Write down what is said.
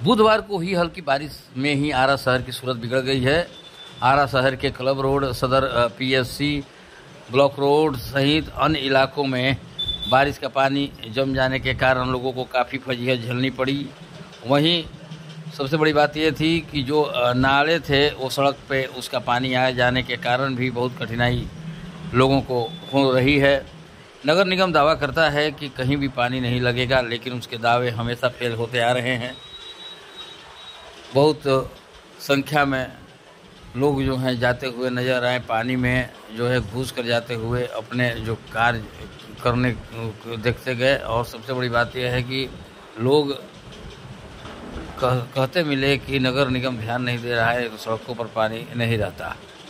बुधवार को ही हल्की बारिश में ही आरा शहर की सूरत बिगड़ गई है। आरा शहर के club road, Sadar PSC, block road सहित अन्य इलाकों में बारिश का पानी जम जाने के कारण लोगों को काफ़ी फजीहत झेलनी पड़ी। वहीं सबसे बड़ी बात यह थी कि जो नाले थे वो सड़क पे उसका पानी आ जाने के कारण भी बहुत कठिनाई लोगों को हो रही है। नगर निगम दावा करता है कि कहीं भी पानी नहीं लगेगा, लेकिन उसके दावे हमेशा फेल होते आ रहे हैं। बहुत संख्या में लोग जो हैं जाते हुए नज़र आए, पानी में जो है घुस कर जाते हुए अपने जो कार्य करने देखते गए। और सबसे बड़ी बात यह है कि लोग कहते मिले कि नगर निगम ध्यान नहीं दे रहा है, तो सड़कों पर पानी नहीं रहता।